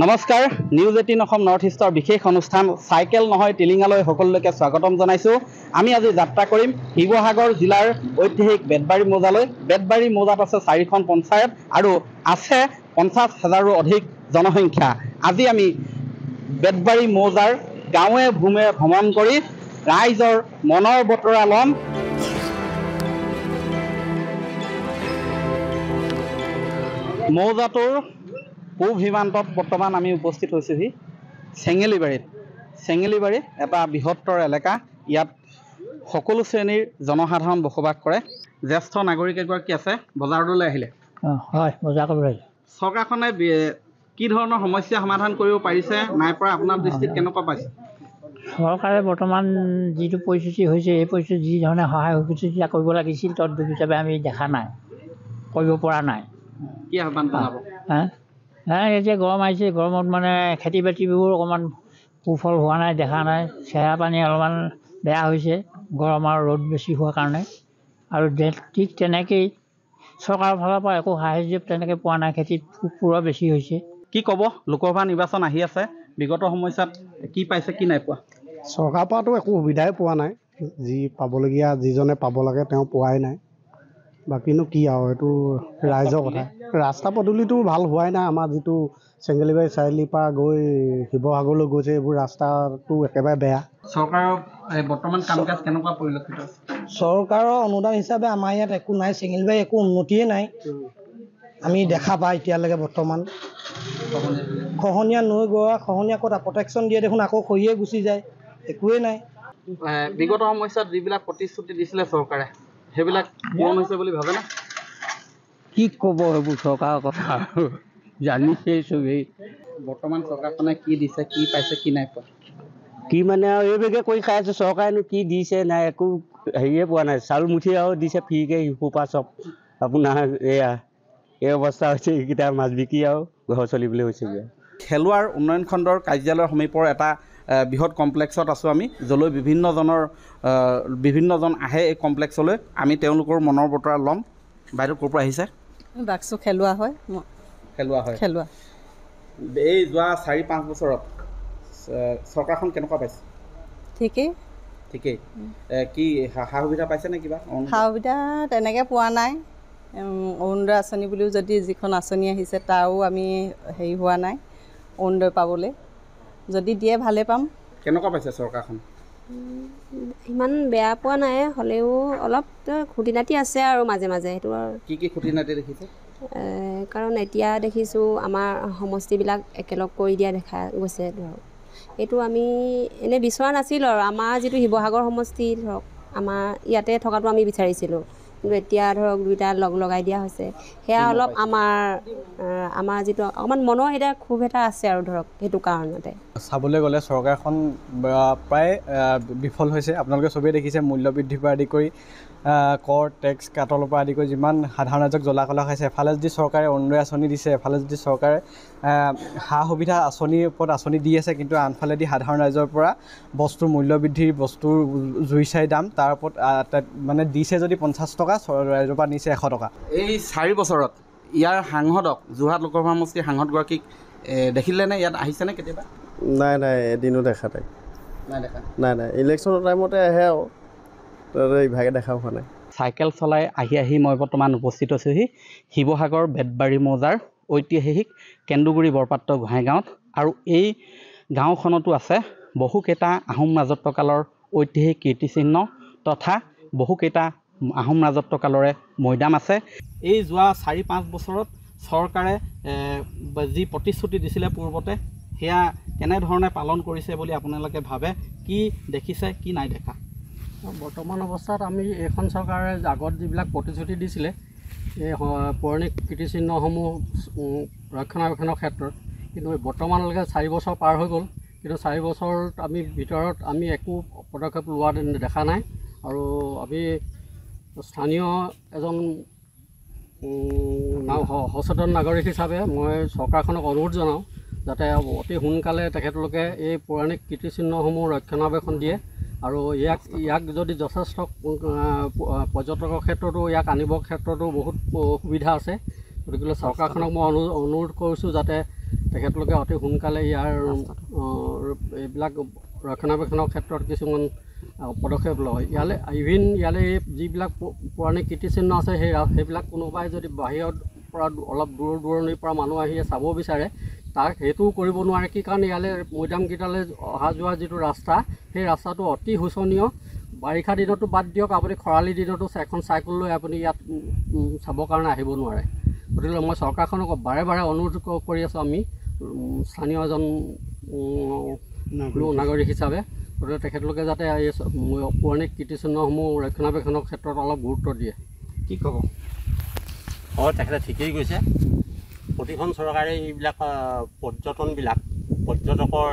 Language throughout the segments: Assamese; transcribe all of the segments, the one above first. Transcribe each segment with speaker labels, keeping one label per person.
Speaker 1: নমস্কাৰ নিউজ 18 অসম নৰ্থ ইষ্টৰ বিশেষ অনুষ্ঠান সাইকেল নহয় টিলিঙালৈ সকলোকে স্বাগতম জনাইছো। আমি আজি যাত্ৰা কৰিম শিৱসাগৰ জিলাৰ ঐতিহাসিক বেতবাৰী মৌজালৈ। বেতবাৰী মৌজাত আছে 4খন পঞ্চায়ত আৰু আছে 50,000ৰো অধিক জনসংখ্যা। আজি আমি বেতবাৰী মৌজাৰ গাঁৱে ভূমে ভ্ৰমণ কৰি ৰাইজৰ মনৰ বতৰা লম। মৌজাটোৰ পূব সীমান্তত বৰ্তমান আমি উপস্থিত হৈছোহি চেঙেলিবাৰী এটা বৃহত্তৰ এলেকা। ইয়াত সকলো শ্ৰেণীৰ জনসাধাৰণ বসবাস কৰে। জ্যেষ্ঠ নাগৰিক এগৰাকী আছে। বজাৰলৈ আহিলে?
Speaker 2: হয়, বজাৰ কৰিব আহিলে।
Speaker 1: চৰকাৰখনে কি ধৰণৰ সমস্যা সমাধান কৰিব পাৰিছে নাই পৰা আপোনাৰ দৃষ্টিত কেনেকুৱা পাইছে?
Speaker 2: চৰকাৰে বৰ্তমান যিটো পৰিস্থিতি হৈছে এই পৰিস্থিতিত যি ধৰণে সহায় সুবিধা কৰিব লাগিছিল তদ্ৰুপ হিচাপে আমি দেখা নাই, কৰিব পৰা নাই।
Speaker 1: কি আহ্বান জনাব?
Speaker 2: এতিয়া গৰম আহিছে, গৰমত মানে খেতি বাতিবোৰ অকণমান সুফল হোৱা নাই, দেখা নাই। চেহেৰা পানী অলপমান বেয়া হৈছে গৰম আৰু ৰ'দ বেছি হোৱাৰ কাৰণে। আৰু ঠিক তেনেকেই চৰকাৰৰ ফালৰ পৰা একো সাহাৰ্য তেনেকৈ পোৱা নাই। খেতিত পোক পৰুৱা বেছি হৈছে।
Speaker 1: কি ক'ব? লোকসভা নিৰ্বাচন আহি আছে, বিগত সমস্যাত কি পাইছে কি নাই পোৱা?
Speaker 3: চৰকাৰৰ পৰাতো একো সুবিধাই পোৱা নাই। যি পাবলগীয়া যিজনে পাব লাগে তেওঁ পোৱাই নাই। বাকীনো কি আৰু, এইটো ৰাইজৰ কথা। ৰাস্তা পদূলিটো ভাল হোৱাই নাই। আমাৰ যিটো চেঙেলিবাৰী চাৰিআলিৰ পৰা গৈ শিৱসাগৰলৈ গৈছে এইবোৰ ৰাস্তাটো একেবাৰে বেয়া।
Speaker 1: চৰকাৰৰ বৰ্তমান কাম কাজ কেনেকুৱা পৰিলক্ষিত হৈছে?
Speaker 4: চৰকাৰৰ অনুদান হিচাপে আমাৰ ইয়াত একো নাই। চেঙেলিবাৰী একো উন্নতিয়ে নাই আমি দেখা পাই এতিয়ালৈকে। বৰ্তমান খহনীয়া নৈ গৰা খহনীয়া ক'ত প্ৰটেকশ্যন দিয়ে দেখোন, আকৌ খৰিয়ে গুচি যায়, একোৱেই নাই।
Speaker 1: বিগত সমস্যাত যিবিলাক প্ৰতিশ্ৰুতি দিছিলে চৰকাৰে সেইবিলাক পূৰণ হৈছে বুলি ভাবেনে?
Speaker 2: কি ক'ব সেইবোৰ চৰকাৰৰ কথা আৰু জানিছেই চবেই।
Speaker 1: বৰ্তমান চৰকাৰখনে কি দিছে, কি পাইছে, কি নাই পোৱা?
Speaker 5: কি মানে আৰু এইভাগে কৰি খাই আছে। চৰকাৰেনো কি দিছে নাই, একো হেৰিয়ে পোৱা নাই। চাউল মুঠি আৰু দিছে ফ্ৰীকৈ শিশুৰপৰা চব। আপোনাৰ এই অৱস্থা হৈছে, এইকেইটা মাছ বিকি আৰু ঘৰ চলিবলৈ হৈছেগৈ।
Speaker 1: খেলুৱাৰ উন্নয়ন খণ্ডৰ কাৰ্যালয়ৰ সমীপৰ এটা বৃহৎ কমপ্লেক্সত আছোঁ আমি, য'লৈ বিভিন্নজন আহে এই কমপ্লেক্সলৈ। আমি তেওঁলোকৰ মনৰ বতৰা ল'ম। বাইদেউ ক'ৰ পৰা আহিছে?
Speaker 6: বাক্সু খেলুৱা হয়। খেলুৱা
Speaker 1: এই যোৱা 4-5 বছৰত চৰকাৰখন কেনেকুৱা পাইছে? ঠিকেই। কি সা সুবিধা পাইছে নে? কিবা
Speaker 6: সা সুবিধা তেনেকৈ পোৱা নাই। অৰুণোদয় আঁচনি বুলিও যদি যিখন আঁচনি আহিছে তাৰো আমি হেৰি হোৱা নাই অৰুণোদয় পাবলৈ। যদি দিয়ে ভালে পাম।
Speaker 1: কেনেকুৱা পাইছে চৰকাৰখন?
Speaker 7: ইমান বেয়া পোৱা নাই, হ'লেও অলপ খুঁটি নাটি আছে আৰু মাজে মাজে। সেইটো আৰু
Speaker 1: কি খুঁটি নাটি দেখিছে?
Speaker 7: কাৰণ এতিয়া দেখিছোঁ আমাৰ সমষ্টিবিলাক একেলগ কৰি দিয়া দেখা গৈছে। ধৰক এইটো আমি এনেই বিচৰা নাছিলোঁ আৰু আমাৰ যিটো শিৱসাগৰ সমষ্টি ধৰক আমাৰ ইয়াতে থকাটো আমি বিচাৰিছিলোঁ, কিন্তু এতিয়া ধৰক দুইটা লগাই দিয়া হৈছে। সেয়া অলপ আমাৰ যিটো অকণমান মনৰ এতিয়া ক্ষোভ এটা আছে আৰু ধৰক সেইটো কাৰণতে।
Speaker 8: চাবলৈ গ'লে চৰকাৰখন প্ৰায় বিফল হৈছে। আপোনালোকে চবেই দেখিছে মূল্য বৃদ্ধিৰ পৰা আদি কৰি কৰ টেক্স কাটলৰ পৰা আদি কৰি যিমান সাধাৰণ ৰাইজক জ্বলা কলা খাইছে। এফালে যদি চৰকাৰে অৰুণোদয় আঁচনি দিছে, এফালে যদি চৰকাৰে সা সুবিধা আঁচনিৰ ওপৰত আঁচনি দি আছে, কিন্তু আনফালেদি সাধাৰণ ৰাইজৰ পৰা বস্তুৰ মূল্য বৃদ্ধিৰ বস্তুৰ জুই চাই দাম তাৰ ওপৰত মানে দিছে যদি 50 টকা, ৰাইজৰ পৰা নিছে 100 টকা।
Speaker 1: এই 4 বছৰত ইয়াৰ সাংসদক, যোৰহাট লোকসভা সমষ্টিৰ সাংসদগৰাকীক দেখিলেনে? ইয়াত আহিছেনে কেতিয়াবা?
Speaker 9: নাই, এদিনো দেখা নাই। ইলেকশ্যনৰ টাইমতে আহে আৰু ইভাগে দেখা হোৱা নাই।
Speaker 1: চাইকেল চলাই আহি মই বৰ্তমান উপস্থিত হৈছোহি শিৱসাগৰ বেতবাৰী মৌজাৰ ঐতিহাসিক কেন্দুগুৰি বৰপাত্ৰ গোহাঁই গাঁৱত। আৰু এই গাঁওখনতো আছে বহুকেইটা আহোম ৰাজত্বকালৰ ঐতিহাসিক কীৰ্তিচিহ্ন তথা বহুকেইটা আহোম ৰাজত্বকালৰে মৈদাম আছে। এই যোৱা 4-5 বছৰত চৰকাৰে যি প্ৰতিশ্ৰুতি দিছিলে পূৰ্বতে, সেয়া কেনেধৰণে পালন কৰিছে বুলি আপোনালোকে ভাবে? কি দেখিছে, কি নাই দেখা?
Speaker 2: বৰ্তমান অৱস্থাত আমি এইখন চৰকাৰে আগত যিবিলাক প্ৰতিশ্ৰুতি দিছিলে এই পৌৰাণিক কীৰ্তিচিহ্নসমূহ ৰক্ষণাবেক্ষণৰ ক্ষেত্ৰত, কিন্তু বৰ্তমানলৈকে 4 বছৰ পাৰ হৈ গ'ল, কিন্তু 4 বছৰত ভিতৰত আমি একো পদক্ষেপ লোৱা দেখা নাই। আৰু আমি স্থানীয় এজন সচেতন নাগৰিক হিচাপে মই চৰকাৰখনক অনুৰোধ জনাওঁ যাতে অতি সোনকালে তেখেতলোকে এই পৌৰাণিক কীৰ্তিচিহ্নসমূহ ৰক্ষণাবেক্ষণ দিয়ে। আৰু ইয়াক যদি যথেষ্ট পৰ্যটকৰ ক্ষেত্ৰতো ইয়াক আনিবৰ ক্ষেত্ৰতো বহুত সুবিধা আছে। গতিকে চৰকাৰখনক মই অনুৰোধ কৰিছোঁ যাতে তেখেতলোকে অতি সোনকালে ইয়াৰ এইবিলাক ৰক্ষণাবেক্ষণৰ ক্ষেত্ৰত কিছুমান পদক্ষেপ লয়। ইয়ালৈ যিবিলাক পৌৰাণিক কীৰ্তিচিহ্ন আছে সেইবিলাক কোনোবাই যদি বাহিৰৰ পৰা অলপ দূৰ দূৰণিৰ পৰা মানুহ আহি চাব বিচাৰে তাক সেইটোও কৰিব নোৱাৰে। কি কাৰণ ইয়ালৈ মৈদামকেইটালৈ অহা যোৱা যিটো ৰাস্তা সেই ৰাস্তাটো অতি শোচনীয়। বাৰিষা দিনতো বাদ দিয়ক, আপুনি খৰালি দিনতো এখন চাইকেল লৈ আপুনি ইয়াত চাবৰ কাৰণে আহিব নোৱাৰে। গতিকে মই চৰকাৰখনক বাৰে বাৰে অনুৰোধ কৰি আছোঁ আমি স্থানীয় এজন নাগৰিক হিচাপে, গতিকে তেখেতলোকে যাতে এই পৌৰাণিক কীৰ্তিচিহ্নসমূহ ৰক্ষণাবেক্ষণৰ ক্ষেত্ৰত অলপ গুৰুত্ব দিয়ে।
Speaker 10: কি ক'ব? হয়, তেখেতে ঠিকেই কৈছে। প্ৰতিখন চৰকাৰে এইবিলাক পৰ্যটকৰ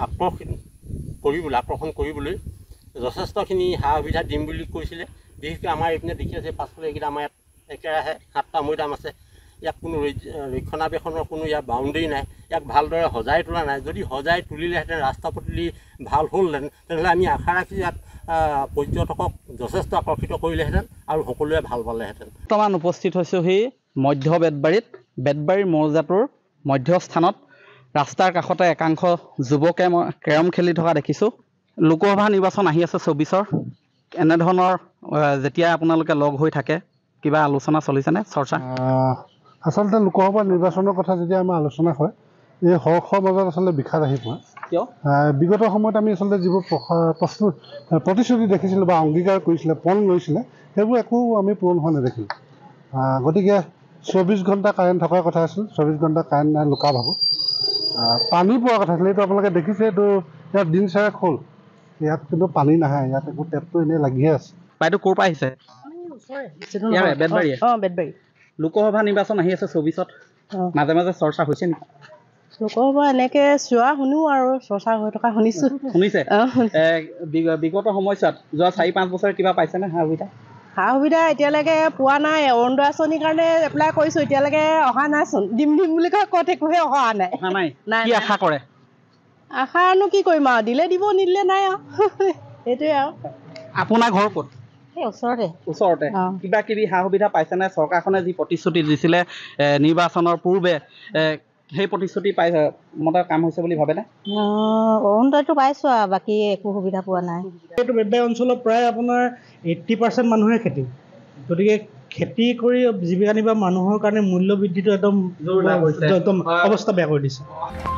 Speaker 10: আকৰ্ষণ কৰিবলৈ যথেষ্টখিনি সা সুবিধা দিম বুলি কৈছিলে। বিশেষকৈ আমাৰ এইপিনে দেখি আছে পাছফালে এইকেইটা আমাৰ ইয়াত একেৰাহে 7টা মৈদাম আছে। ইয়াক কোনো ৰক্ষণাবেক্ষণৰ কোনো ইয়াৰ বাউণ্ডেৰী নাই, ইয়াক ভালদৰে সজাই তোলা নাই। যদি সজাই তুলিলেহেঁতেন, ৰাস্তা পদূলি ভাল হ'লহেঁতেন, তেনেহ'লে আমি আশা ৰাখি ইয়াত পৰ্যটকক যথেষ্ট আকৰ্ষিত কৰিলেহেঁতেন আৰু সকলোৱে ভাল পালেহেঁতেন।
Speaker 1: বৰ্তমান উপস্থিত হৈছোহি মধ্য বেতবাৰীত। বেতবাৰীৰ মৌজাটোৰ মধ্যস্থানত ৰাস্তাৰ কাষতে একাংশ যুৱকে মই কেৰম খেলি থকা দেখিছোঁ। লোকসভা নিৰ্বাচন আহি আছে 24ৰ। এনেধৰণৰ যেতিয়া আপোনালোকে লগ হৈ থাকে কিবা আলোচনা চলিছেনে, চৰ্চা?
Speaker 3: আচলতে লোকসভা নিৰ্বাচনৰ কথা যেতিয়া আমাৰ আলোচনা হয়, এই হৰ্ষৰ মাজত আচলতে বিষাদ আহি পৰে।
Speaker 1: কিয়?
Speaker 3: বিগত সময়ত আমি আচলতে যিবোৰ প্ৰতিশ্ৰুতি দেখিছিলোঁ বা অংগীকাৰ কৰিছিলে, পণ লৈছিলে, সেইবোৰ একো আমি পূৰণ হোৱা নেদেখিলোঁ। গতিকে 24 ঘণ্টা কাৰেণ্ট থকাৰ কথা আছিল, 24 ঘণ্টা কাৰেণ্ট নাই, লুকা ভাবো। পানী পোৱাৰ কথা আছিল, এইটো আপোনালোকে দেখিছে, এইটো ইয়াত দিন চাৰে খোল, ইয়াত কিন্তু পানী নাহে, ইয়াত একো টেপটো এনেই লাগিয়ে আছে।
Speaker 1: বাইদেউ ক'ৰ পৰা আহিছে?
Speaker 11: বেতবাৰী।
Speaker 1: লোকসভা নিৰ্বাচন আহি আছে 24ত, মাজে মাজে চৰ্চা হৈছে নেকি?
Speaker 11: লোকসভা এনেকে চোৱা শুনো আৰু চৰ্চা হৈ থকা শুনিছোঁ।
Speaker 1: শুনিছে? বিগত সময়ছোৱাত যোৱা 4-5 বছৰ কিবা পাইছেনে সা সুবিধা?
Speaker 11: সা সুবিধা এতিয়ালৈকে পোৱা নাই। অৰুণোদয় আঁচনিৰ কাৰণে এপ্লাই কৰিছোঁ, এতিয়ালৈকে অহা নাইচোন। দিম বুলি কয় একোহে অহা নাই।
Speaker 1: কি আশা কৰে?
Speaker 11: আশানো কি কৰিম আৰু, দিলে দিব, নিদিলে নাই আৰু সেইটোৱে আৰু।
Speaker 1: আপোনাৰ ঘৰ ক'ত?
Speaker 11: ওচৰতে।
Speaker 1: কিবা কিবি সা সুবিধা পাইছেনে? চৰকাৰখনে যি প্ৰতিশ্ৰুতি দিছিলে নিৰ্বাচনৰ পূৰ্বে, সেই প্ৰতিশ্ৰুতি মতে কাম হৈছে বুলি ভাবেনে?
Speaker 11: অৰুণোদয়টো পাইছোঁ আৰু বাকী একো সুবিধা পোৱা নাই।
Speaker 12: এইটো বেতবাৰী অঞ্চলত প্ৰায় আপোনাৰ 80% মানুহে খেতি, গতিকে খেতি কৰি জীৱিকা নিৰ্বাহ মানুহৰ কাৰণে মূল্য বৃদ্ধিটো একদম অৱস্থা বেয়া কৰি দিছে।